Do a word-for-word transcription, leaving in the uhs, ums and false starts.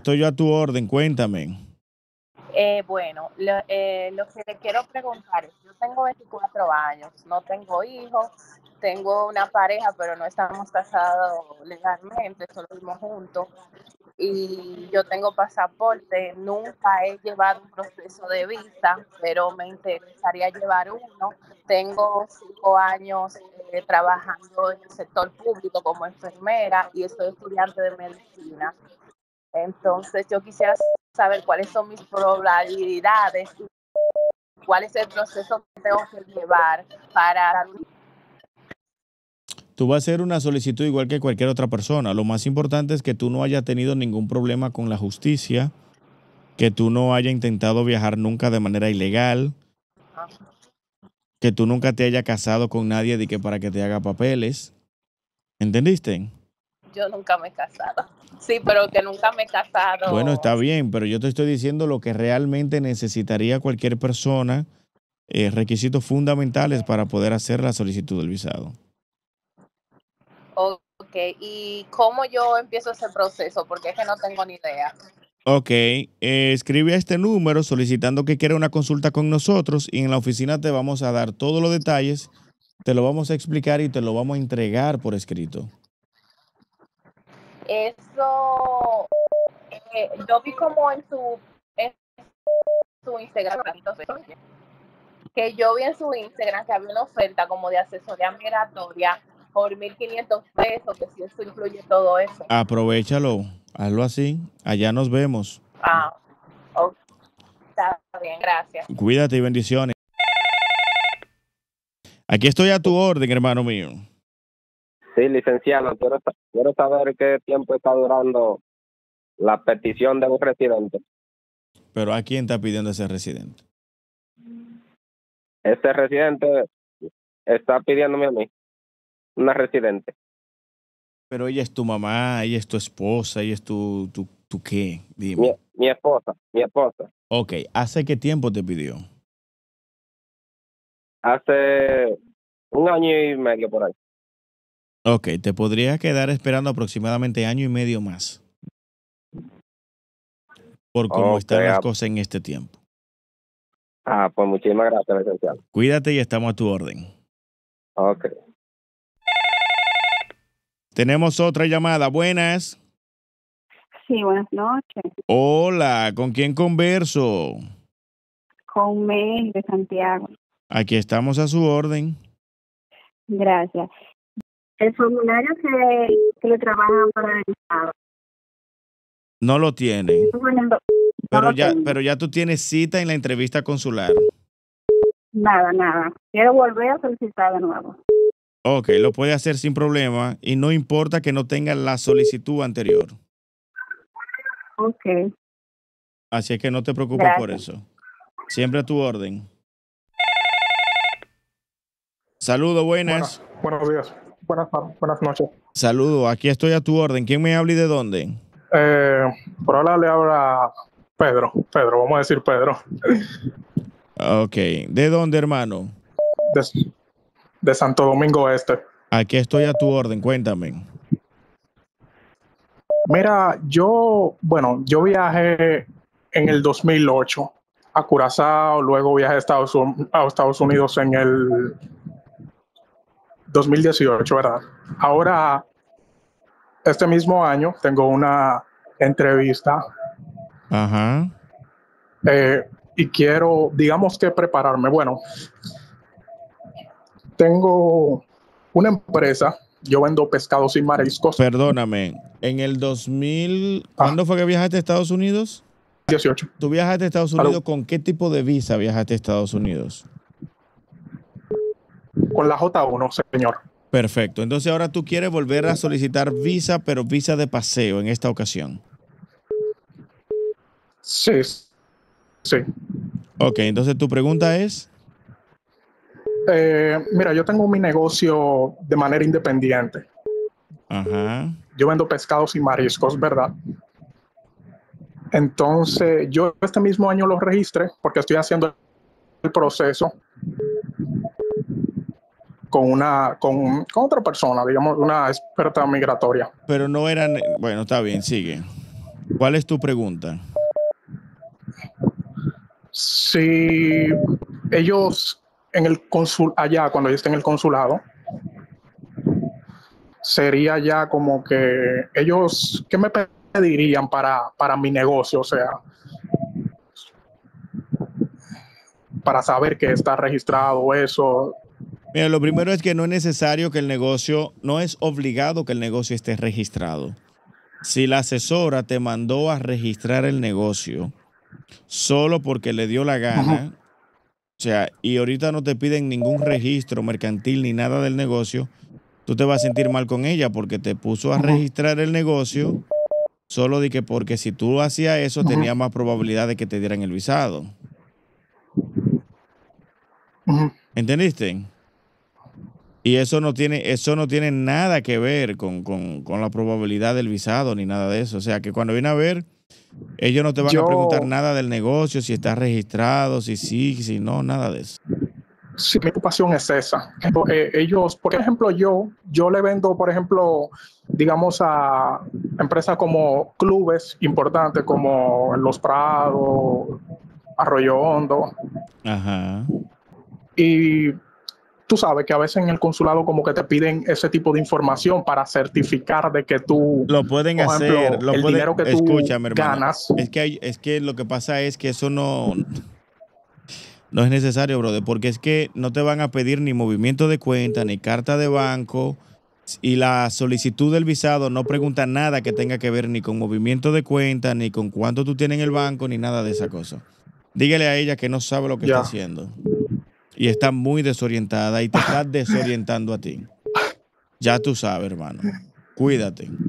estoy yo a tu orden, cuéntame. Eh, bueno, lo, eh, lo que le quiero preguntar es, yo tengo veinticuatro años, no tengo hijos, tengo una pareja, pero no estamos casados legalmente, solo vivimos juntos, y yo tengo pasaporte, nunca he llevado un proceso de visa, pero me interesaría llevar uno. Tengo cinco años eh, trabajando en el sector público como enfermera y soy estudiante de medicina. Entonces yo quisiera saber cuáles son mis probabilidades y cuál es el proceso que tengo que llevar para dar un... Tú vas a hacer una solicitud igual que cualquier otra persona. Lo más importante es que tú no hayas tenido ningún problema con la justicia, que tú no hayas intentado viajar nunca de manera ilegal, que tú nunca te hayas casado con nadie de que para que te haga papeles. ¿Entendiste? Yo nunca me he casado. Sí, pero que nunca me he Bueno, casado. está bien, pero yo te estoy diciendo lo que realmente necesitaría cualquier persona, eh, requisitos fundamentales para poder hacer la solicitud del visado. Ok, ¿y cómo yo empiezo ese proceso? Porque es que no tengo ni idea. Ok, eh, escribe a este número solicitando que quiera una consulta con nosotros y en la oficina te vamos a dar todos los detalles, te lo vamos a explicar y te lo vamos a entregar por escrito. Eso, eh, yo vi como en su, en su Instagram, entonces, que yo vi en su Instagram que había una oferta como de asesoría migratoria por mil quinientos pesos, que si eso incluye todo eso. Aprovechalo, hazlo así, allá nos vemos. Ah, ok, está bien, gracias. Cuídate y bendiciones. Aquí estoy a tu orden, hermano mío. Sí, licenciado, quiero, sa- quiero saber qué tiempo está durando la petición de un residente. Pero ¿a quién está pidiendo ese residente? Este residente está pidiéndome a mí, una residente. Pero ella es tu mamá, ella es tu esposa, ella es tu, tu, tu qué, Mi, dime. mi esposa, mi esposa. Ok, ¿hace qué tiempo te pidió? Hace un año y medio por ahí. Ok, te podría quedar esperando aproximadamente año y medio más por cómo Ok, están las ah, cosas en este tiempo. ah, pues muchísimas gracias, licenciado. Cuídate y estamos a tu orden. Ok. Tenemos otra llamada. Buenas. Sí, buenas noches. Hola, ¿con quién converso? Con Mel de Santiago. Aquí estamos a su orden. Gracias. El formulario que, que le trabajan para el Estado. No lo tiene, Estoy poniendo- no pero lo ya, tengo. pero ya tú tienes cita en la entrevista consular. Nada, nada. Quiero volver a solicitar de nuevo. Ok, lo puede hacer sin problema y no importa que no tenga la solicitud anterior. Ok, Así es que no te preocupes por gracias. eso. Siempre a tu orden. Saludos, buenas. Buenas, buenos días. Buenas, tar- buenas noches. Saludos, aquí estoy a tu orden. ¿Quién me habla y de dónde? Eh, por ahora le habla Pedro. Pedro, vamos a decir Pedro. Ok, ¿de dónde, hermano? De, de Santo Domingo Este. Aquí estoy a tu orden, cuéntame. Mira, yo, bueno, yo viajé en el dos mil ocho a Curazao, luego viajé a Estados, Un- a Estados Unidos en el dos mil dieciocho, ¿verdad? Ahora, este mismo año, tengo una entrevista Ajá. eh, y quiero, digamos que prepararme. Bueno, tengo una empresa, yo vendo pescados y mariscos. Perdóname, en el dos mil, Ah, ¿cuándo fue que viajaste a Estados Unidos? dieciocho. ¿Tú viajaste a Estados Unidos Aló, con qué tipo de visa viajaste a Estados Unidos? con la J uno, señor. Perfecto, entonces ahora tú quieres volver a solicitar visa, pero visa de paseo en esta ocasión. Sí, sí. Ok, entonces tu pregunta es, Eh, mira, yo tengo mi negocio de manera independiente. ajá, Yo vendo pescados y mariscos, ¿verdad? Entonces, yo este mismo año lo registré porque estoy haciendo el proceso con una, con, con otra persona, digamos, una experta migratoria. pero no eran, bueno, está bien, sigue. ¿Cuál es tu pregunta? Si ellos en el consul allá, cuando yo esté en el consulado, sería ya como que ellos, ¿qué me pedirían para, para mi negocio? O sea, para saber que está registrado eso. Mira, lo primero es que no es necesario que el negocio, no es obligado que el negocio esté registrado. Si la asesora te mandó a registrar el negocio solo porque le dio la gana, uh-huh. o sea, y ahorita no te piden ningún registro mercantil ni nada del negocio, tú te vas a sentir mal con ella porque te puso a uh-huh. registrar el negocio solo de que porque si tú hacías eso uh-huh. tenía más probabilidad de que te dieran el visado. Uh-huh. ¿Entendiste? Y eso no tiene, eso no tiene nada que ver con, con, con la probabilidad del visado ni nada de eso. O sea, que cuando viene a ver, ellos no te van Yo, a preguntar nada del negocio, si está registrado, si sí, si no, nada de eso. Sí, mi ocupación es esa. Ellos, por ejemplo, yo, yo le vendo, por ejemplo, digamos a empresas como clubes importantes como Los Prados, Arroyo Hondo. Ajá. Y tú sabes que a veces en el consulado como que te piden ese tipo de información para certificar de que tú lo pueden por hacer, ejemplo, lo el pueden, dinero que tú escúchame, hermano, ganas. Es que hay, es que lo que pasa es que eso no, no es necesario, brother, porque es que no te van a pedir ni movimiento de cuenta, ni carta de banco, y la solicitud del visado no pregunta nada que tenga que ver ni con movimiento de cuenta, ni con cuánto tú tienes en el banco, ni nada de esa cosa. Dígale a ella que no sabe lo que Ya. está haciendo. Y está muy desorientada y te está desorientando a ti. Ya tú sabes, hermano. Cuídate.